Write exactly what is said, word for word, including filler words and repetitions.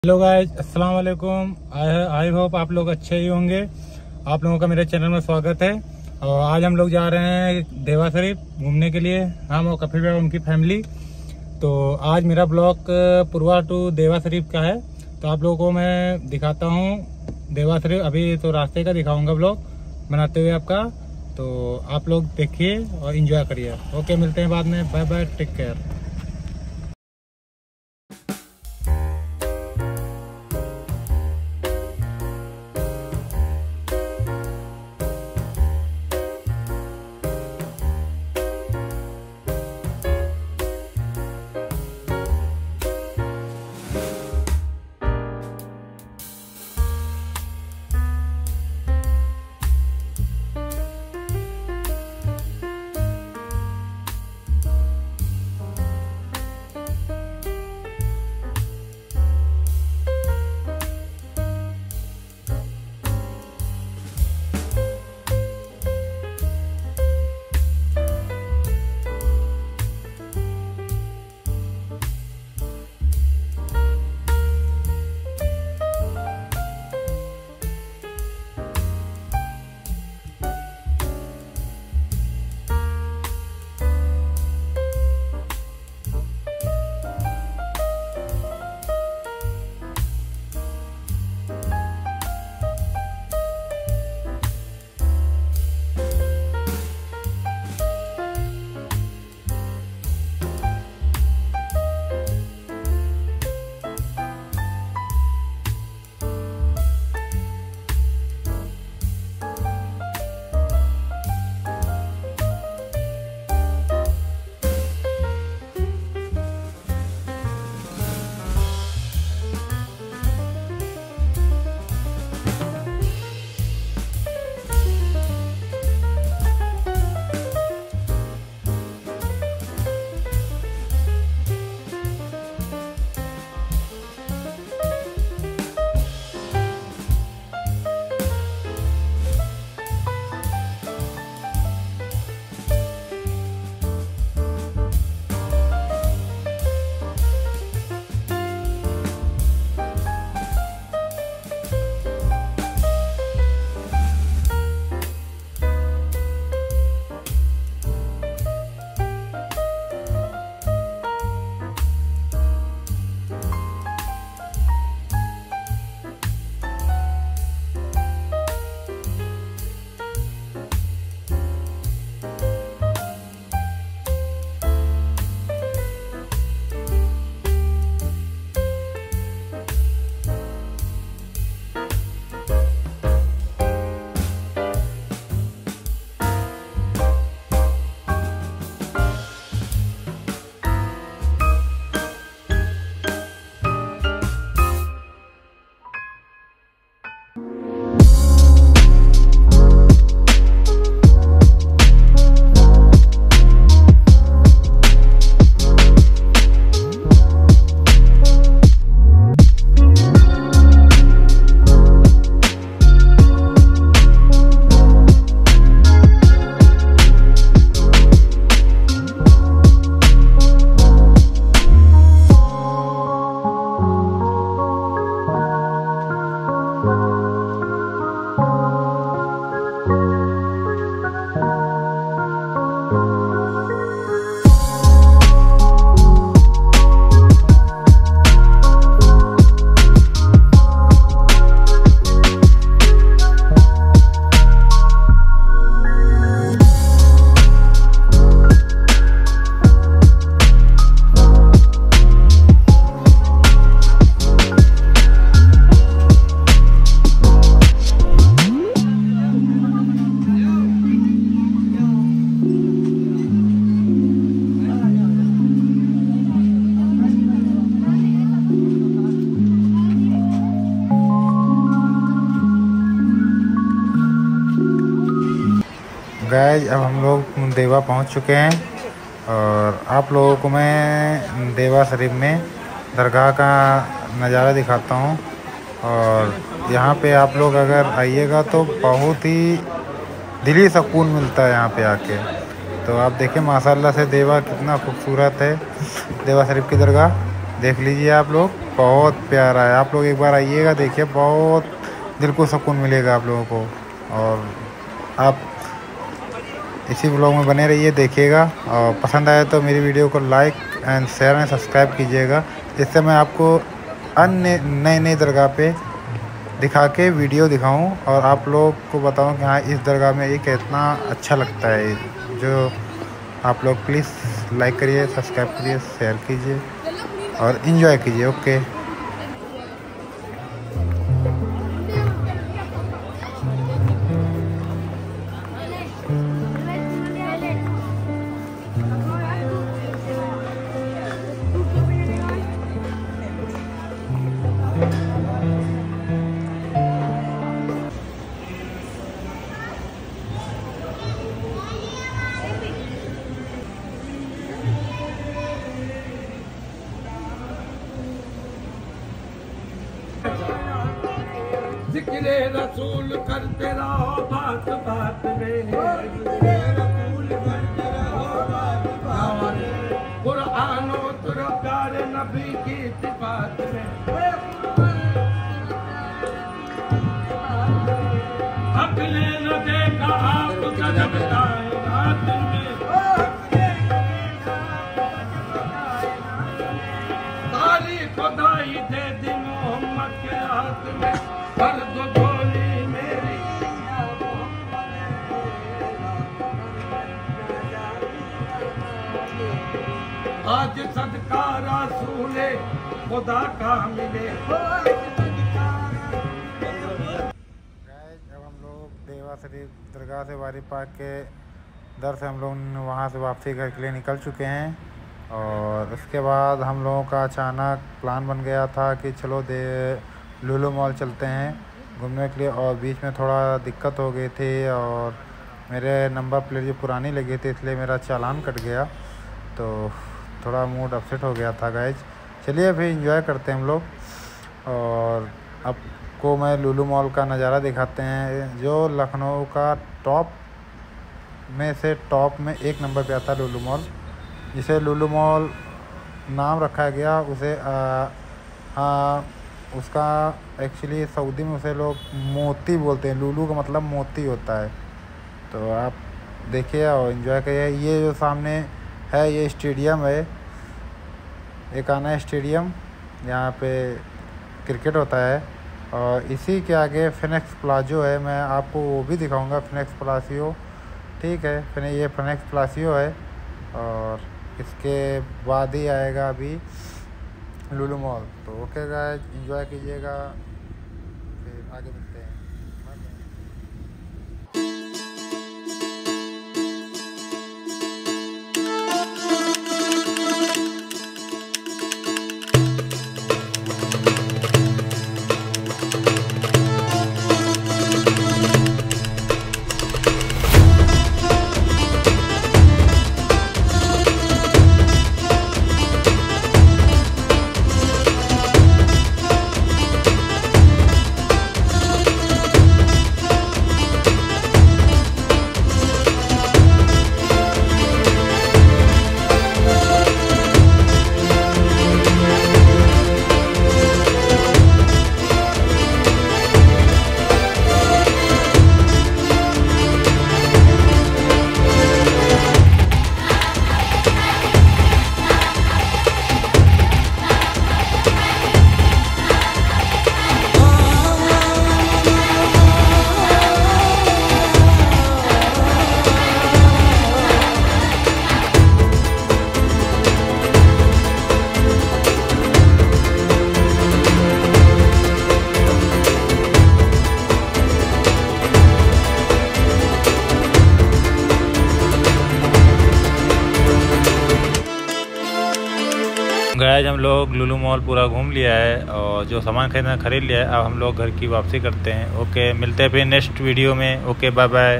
Hello guys, अस्सलाम वालेकुम। I hope आप लोग अच्छे ही होंगे। आप लोगों का मेरे चैनल में स्वागत है। और आज हम लोग जा रहे हैं देवा शरीफ घूमने के लिए, हम और कफील भाई उनकी फैमिली। तो आज मेरा ब्लॉग पुरवा टू देवा शरीफ का है। तो आप लोगों को मैं दिखाता हूँ देवा शरीफ। अभी तो रास्ते का दिखाऊंगा ब्लॉग बनाते हुए आपका। तो आप लोग देखिए और इंजॉय करिए। ओके, मिलते हैं बाद में। Bye bye, take care. Guys, अब हम लोग देवा पहुंच चुके हैं और आप लोगों को मैं देवा शरीफ में दरगाह का नज़ारा दिखाता हूं। और यहाँ पे आप लोग अगर आइएगा तो बहुत ही दिली सुकून मिलता है यहाँ पे आके। तो आप देखें माशाल्लाह से देवा कितना खूबसूरत है। देवा शरीफ की दरगाह देख लीजिए आप लोग। बहुत प्यारा है। आप लोग एक बार आइएगा, देखिए, बहुत दिल को सुकून मिलेगा आप लोगों को। और आप इसी ब्लॉग में बने रहिए, देखिएगा, और पसंद आए तो मेरी वीडियो को like and share and subscribe कीजिएगा, जिससे मैं आपको अन्य नए नए दरगाह पे दिखा के वीडियो दिखाऊं और आप लोग को बताऊं कि हाँ इस दरगाह में ये कितना अच्छा लगता है। जो आप लोग प्लीज़ लाइक करिए, सब्सक्राइब करिए, शेयर कीजिए और इन्जॉय कीजिए। ओके। जिक्रे रसूल करते रहो बात बात में, जिक्रे रसूल करते रहो बात बात में, कुरानो तुरा प्यारे नबी की सिफात में, अपने न देखा आप गजब कायनात में, तारी खुदाई दे दी मोहम्मद के हाथ में, कर दो गोली मेरी आज सदका रसूले खुदा का मिले। जब हम लोग देवा शरीफ दरगाह से वारी पाक के दर से हम लोग वहाँ से वापसी घर के लिए निकल चुके हैं। और उसके बाद हम लोगों का अचानक प्लान बन गया था कि चलो दे लुलु मॉल चलते हैं घूमने के लिए। और बीच में थोड़ा दिक्कत हो गई थी और मेरे नंबर प्लेट जो पुरानी लगी थी, इसलिए मेरा चालान कट गया, तो थोड़ा मूड अपसेट हो गया था गाइज। चलिए फिर एंजॉय करते हैं हम लोग। और आपको मैं लुलु मॉल का नज़ारा दिखाते हैं, जो लखनऊ का टॉप में से टॉप में एक नंबर पे आता है लुलु मॉल, जिसे लुलु मॉल नाम रखा गया। उसे आ, आ, उसका एक्चुअली सऊदी में उसे लोग मोती बोलते हैं। लुलु का मतलब मोती होता है। तो आप देखिए और एंजॉय करिए। ये जो सामने है ये स्टेडियम है, एकाना स्टेडियम, यहाँ पे क्रिकेट होता है। और इसी के आगे फिनिक्स प्लाजो है, मैं आपको वो भी दिखाऊंगा, फिनिक्स प्लासियो, ठीक है। फिर ये फिनिक्स प्लासियो है और इसके बाद ही आएगा अभी लुलु मॉल। तो ओके गाइस, एंजॉय कीजिएगा, फिर आगे मिलते हैं। गाइस हम लोग लुलु मॉल पूरा घूम लिया है और जो सामान खरीदना खरीद लिया है। अब हम लोग घर की वापसी करते हैं। ओके, मिलते हैं फिर नेक्स्ट वीडियो में। Okay, bye bye.